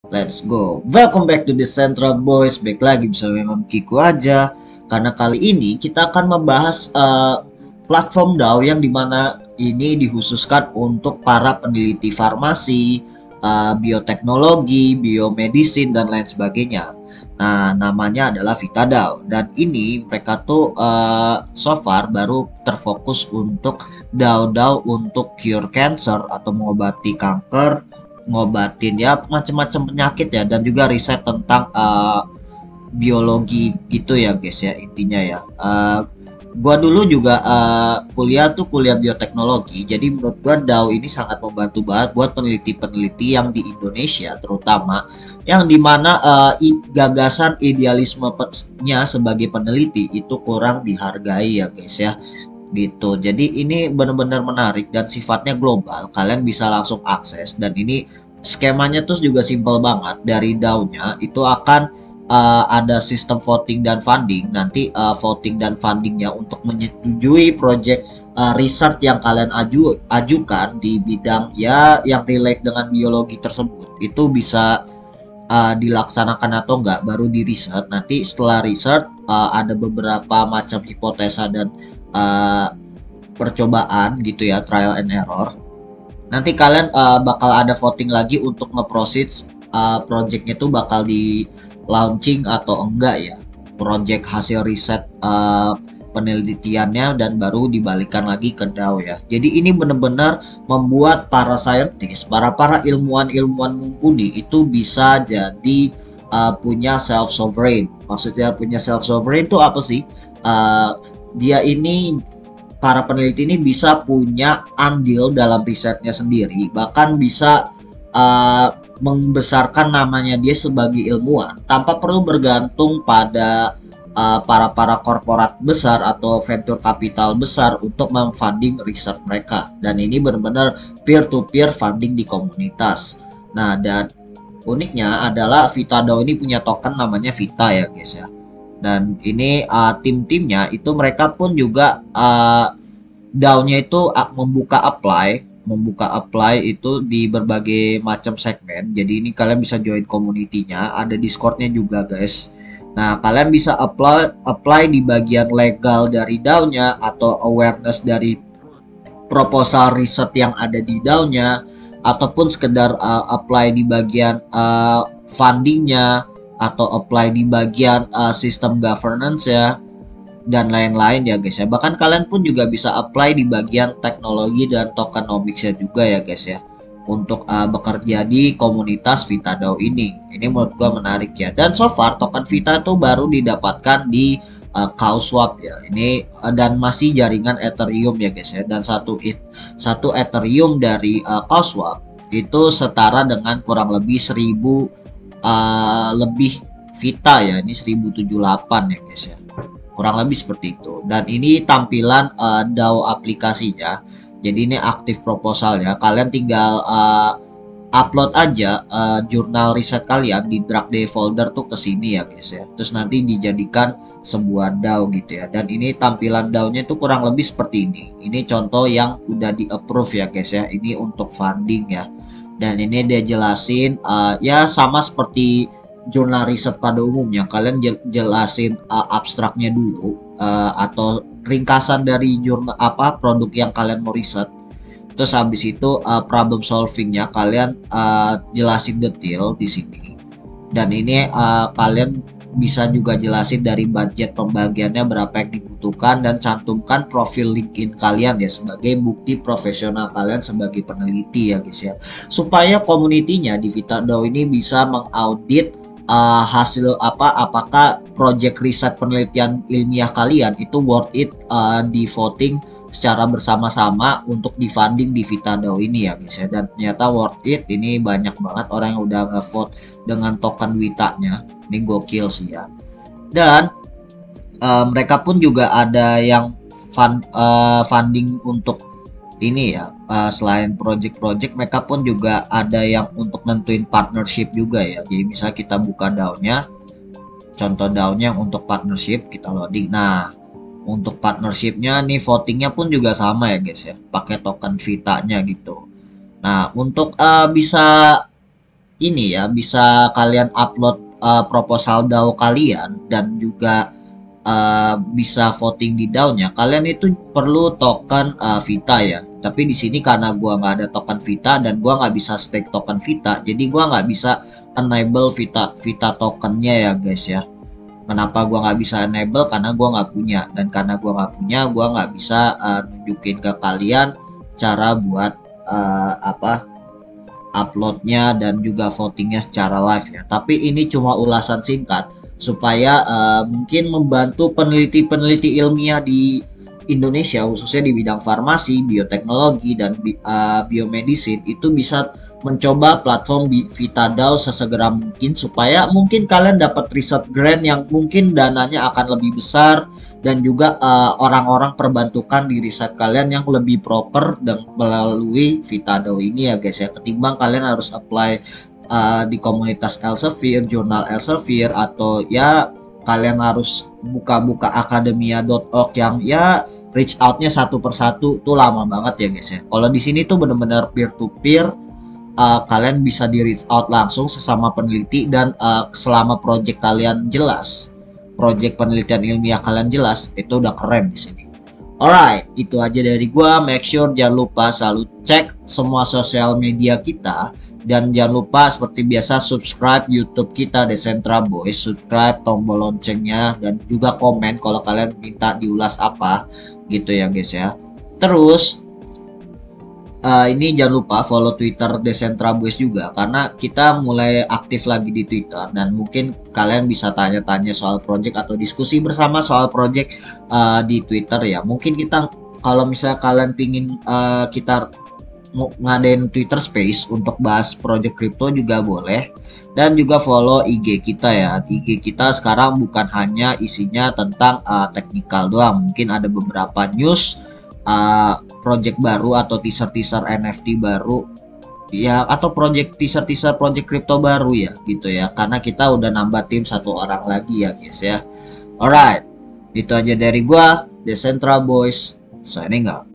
Let's go. Welcome back to the Central Boys. Back lagi bersama Imam Kiku aja. Karena kali ini kita akan membahas platform DAO yang dimana ini dikhususkan untuk para peneliti farmasi, bioteknologi, biomedicine dan lain sebagainya. Nah, namanya adalah Vita DAO dan ini mereka tuh so far baru terfokus untuk DAO-DAO untuk cure cancer atau mengobati kanker, ngobatin ya macam-macam penyakit ya, dan juga riset tentang biologi gitu ya guys ya, intinya ya. Gua dulu juga kuliah bioteknologi, jadi menurut gua DAO ini sangat membantu banget buat peneliti-peneliti yang di Indonesia terutama, yang dimana gagasan idealismenya sebagai peneliti itu kurang dihargai ya guys ya, gitu. Jadi ini benar-benar menarik dan sifatnya global. Kalian bisa langsung akses, dan ini skemanya tuh juga simple banget. Dari DAO-nya itu akan ada sistem voting dan funding. Nanti voting dan fundingnya untuk menyetujui project research yang kalian ajukan di bidang ya yang relate dengan biologi tersebut, itu bisa dilaksanakan atau enggak baru di riset. Nanti setelah riset ada beberapa macam hipotesa dan percobaan gitu ya, trial and error. Nanti kalian bakal ada voting lagi untuk nge-proceed projectnya tuh bakal di launching atau enggak ya, project hasil riset penelitiannya, dan baru dibalikan lagi ke DAO ya. Jadi ini benar-benar membuat para scientist, para ilmuwan mumpuni itu bisa jadi punya self sovereign. Maksudnya punya self sovereign itu apa sih? Dia ini, para peneliti ini bisa punya andil dalam risetnya sendiri, bahkan bisa membesarkan namanya dia sebagai ilmuwan tanpa perlu bergantung pada para korporat besar atau venture capital besar untuk memfunding riset mereka. Dan ini benar-benar peer to peer funding di komunitas. Nah, dan uniknya adalah Vita DAO ini punya token namanya Vita ya guys ya. Dan ini tim-timnya itu mereka pun juga DAO-nya itu membuka apply itu di berbagai macam segmen. Jadi ini kalian bisa join community-nya, ada Discord-nya juga guys. Nah, kalian bisa apply di bagian legal dari DAO-nya atau awareness dari proposal riset yang ada di DAO-nya, ataupun sekedar apply di bagian fundingnya, atau apply di bagian sistem governance ya, dan lain-lain ya guys ya. Bahkan kalian pun juga bisa apply di bagian teknologi dan tokenomics ya juga ya guys ya, untuk bekerja di komunitas Vita DAO ini. Ini menurut gua menarik ya. Dan so far token Vita itu baru didapatkan di Kauswap ya. Ini dan masih jaringan Ethereum ya guys ya. Dan satu Ethereum dari Kauswap itu setara dengan kurang lebih 1000 lebih Vita ya. Ini 1078 ya guys ya, kurang lebih seperti itu. Dan ini tampilan DAO aplikasinya. Jadi ini aktif proposal ya. Kalian tinggal upload aja jurnal riset kalian di drag day folder tuh ke sini ya guys ya. Terus nanti dijadikan sebuah DAO gitu ya. Dan ini tampilan DAO-nya itu kurang lebih seperti ini. Ini contoh yang udah di approve ya guys ya. Ini untuk funding ya. Dan ini dia jelasin ya sama seperti jurnal riset pada umumnya. Kalian jelasin abstraknya dulu atau ringkasan dari jurnal produk yang kalian mau riset. Terus habis itu problem solvingnya kalian jelasin detail di sini. Dan ini kalian bisa juga jelasin dari budget pembagiannya berapa yang dibutuhkan, dan cantumkan profil LinkedIn kalian ya sebagai bukti profesional kalian sebagai peneliti ya guys ya, supaya komunitinya di Vita DAO ini bisa mengaudit hasil apakah project riset penelitian ilmiah kalian itu worth it di voting secara bersama-sama untuk di funding di Vita DAO ini ya guys ya. Dan ternyata worth it. Ini banyak banget orang yang udah nge-vote dengan token Vita-nya. Ini gokil sih ya. Dan mereka pun juga ada yang funding untuk ini ya, selain project-project mereka pun juga ada yang untuk nentuin partnership juga ya. Jadi misalnya kita buka DAO-nya, contoh DAO-nya yang untuk partnership, kita loading. Nah, untuk partnershipnya nih votingnya pun juga sama ya guys ya, pakai token Vita-nya gitu. Nah, untuk bisa ini ya, bisa kalian upload proposal DAO kalian dan juga bisa voting di DAO-nya. Kalian itu perlu token Vita ya. Tapi di sini karena gua nggak ada token Vita dan gua nggak bisa stake token Vita, jadi gua nggak bisa enable Vita tokennya ya guys ya. Kenapa gua nggak bisa enable? Karena gua nggak punya, dan karena gua nggak punya, gua nggak bisa nunjukin ke kalian cara buat uploadnya dan juga votingnya secara live ya. Tapi ini cuma ulasan singkat supaya mungkin membantu peneliti-peneliti ilmiah di Indonesia, khususnya di bidang farmasi, bioteknologi, dan biomedicine itu bisa mencoba platform VitaDAO sesegera mungkin, supaya mungkin kalian dapat riset grant yang mungkin dananya akan lebih besar, dan juga orang-orang perbantukan di riset kalian yang lebih proper dan melalui VitaDAO ini ya guys ya, ketimbang kalian harus apply di komunitas Elsevier, jurnal Elsevier, atau ya kalian harus buka-buka akademia.org yang ya reach outnya satu persatu tuh lama banget ya guys ya. Kalau di sini tuh bener-bener peer to peer, kalian bisa di reach out langsung sesama peneliti, dan selama project kalian jelas, project penelitian ilmiah kalian jelas, itu udah keren di sini. Alright, itu aja dari gua. Make sure jangan lupa selalu cek semua sosial media kita, dan jangan lupa seperti biasa subscribe YouTube kita Decentra Boys, subscribe, tombol loncengnya, dan juga komen kalau kalian minta diulas apa gitu ya guys ya. Terus ini jangan lupa follow Twitter Decentra Boys juga, karena kita mulai aktif lagi di Twitter, dan mungkin kalian bisa tanya-tanya soal project atau diskusi bersama soal project di Twitter ya. Mungkin kita, kalau misalnya kalian pingin kita ngadain Twitter Space untuk bahas project crypto juga boleh, dan juga follow IG kita ya. IG kita sekarang bukan hanya isinya tentang teknikal doang, mungkin ada beberapa news, project baru atau teaser NFT baru ya, atau teaser project crypto baru ya gitu ya, karena kita udah nambah tim 1 orang lagi ya guys ya. Alright, itu aja dari gua, Decentra Boys, signing out.